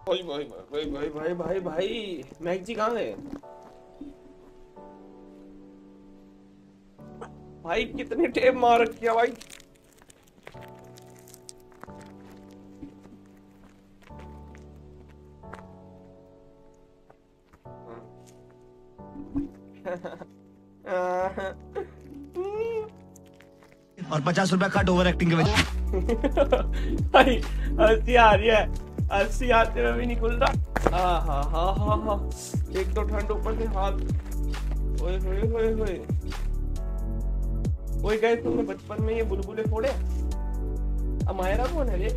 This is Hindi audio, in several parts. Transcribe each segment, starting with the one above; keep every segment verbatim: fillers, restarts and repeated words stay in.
भाई भाई भाई भाई भाई भाई भाई मैक जी कहाँ गए भाई? कितने टेप मार रखी भाई। और पचास रुपया कट ओवर एक्टिंग के वजह भाई हंसी आ रही है, हंसी आते हुए भी नहीं खुल रहा। हाँ हाँ हाँ हाँ हाँ एक तो ठंड ऊपर से हाथ। ओए होए होए होए ओए गए तुमने बचपन में ये बुलबुले फोड़े? अमायरा कौन है रे?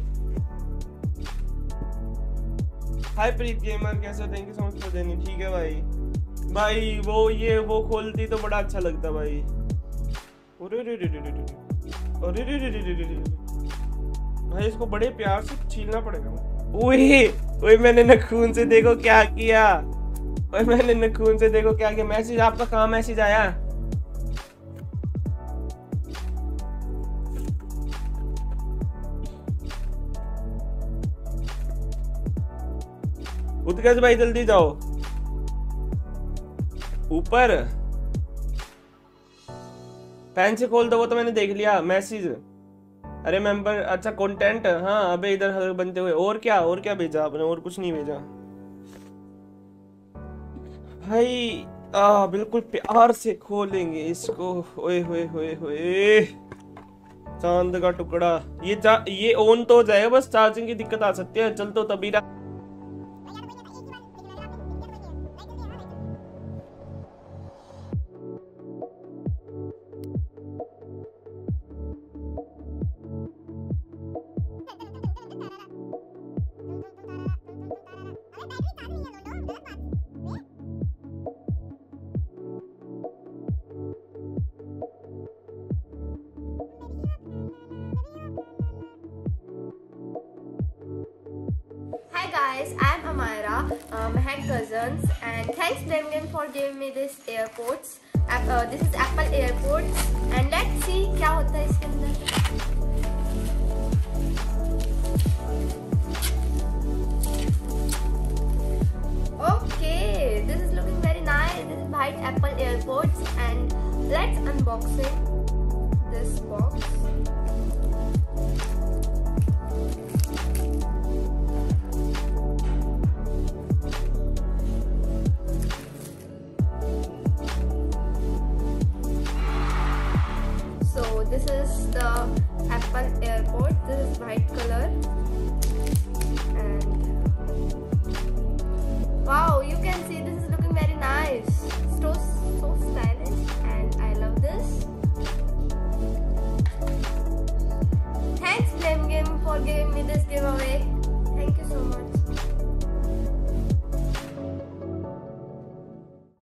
हाय प्रीत गेमर, कैसे? Thank you so much for देनी। ठीक है भाई। भाई वो ये वो खोलती तो बड़ा अच्छा लगता भाई। अरे रे रे रे रे अरे रे रे रे रे भाई इसको बड़े प्यार से छीलना पड़ेगा। ओए ओए मैंने नखून से देखो क्या किया। ओए मैंने नखून से देखो क्या किया। मैसेज आपका कहाँ मैसेज आया? उत्कर्ष भाई जल्दी जाओ ऊपर। पेन से खोल दो। वो तो मैंने देख लिया मैसेज। अरे मेंबर, अच्छा कंटेंट। हाँ अबे इधर हर बनते हुए। और क्या और क्या भेजा आपने? और कुछ नहीं भेजा भाई। आ बिल्कुल प्यार से खोलेंगे इसको। ओए होए होए होए चांद का टुकड़ा। ये चा, ये ऑन तो हो जाएगा, बस चार्जिंग की दिक्कत आ सकती है। चल तो तभी रहा। Hi guys, I'm Amira, uh, Mehak Cousins, and thanks Blemgame for giving me this Airpods. App, uh, this is Apple Airpods, and let's see क्या होता है इसके अंदर. Okay, this is looking very nice. This is white Apple Airpods, and let's unbox it. This box. This is the Apple Airpods. This is white color, and wow, you can see this is looking very nice. So so stylish, and I love this. Thanks Blemgame for giving me this giveaway.